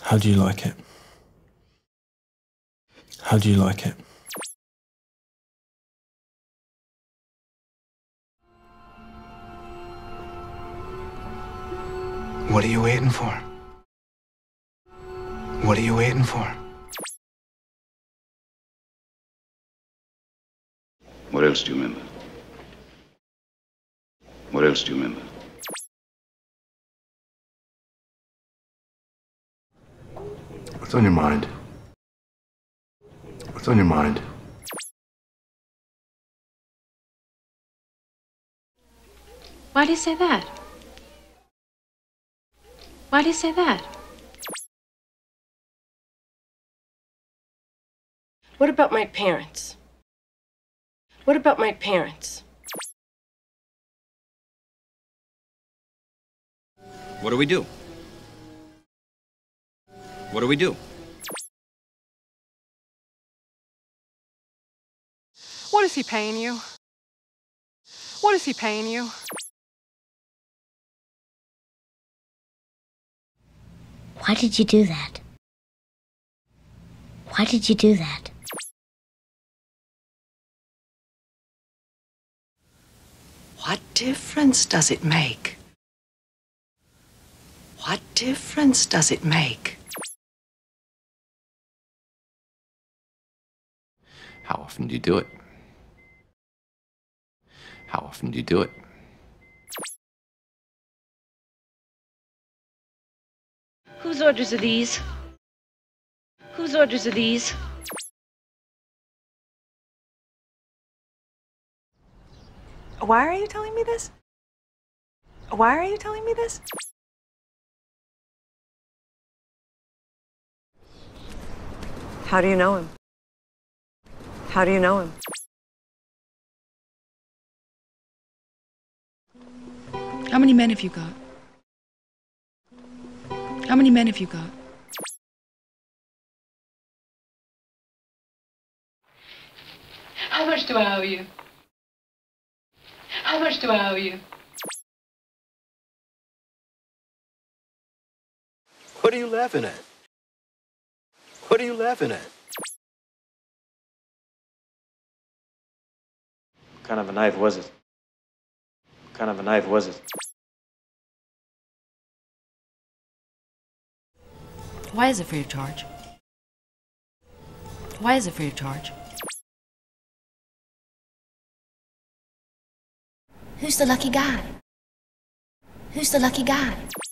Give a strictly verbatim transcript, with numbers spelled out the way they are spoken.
How do you like it? How do you like it? What are you waiting for? What are you waiting for? What else do you remember? What else do you remember? What's on your mind? What's on your mind? Why do you say that? Why do you say that? What about my parents? What about my parents? What do we do? What do we do? What is he paying you? What is he paying you? Why did you do that? Why did you do that? What difference does it make? What difference does it make? How often do you do it? How often do you do it? Whose orders are these? Whose orders are these? Why are you telling me this? Why are you telling me this? How do you know him? How do you know him? How many men have you got? How many men have you got? How much do I owe you? How much do I owe you? What are you laughing at? What are you laughing at? What kind of a knife was it? What kind of a knife was it? Why is it free of charge? Why is it free of charge? Who's the lucky guy? Who's the lucky guy?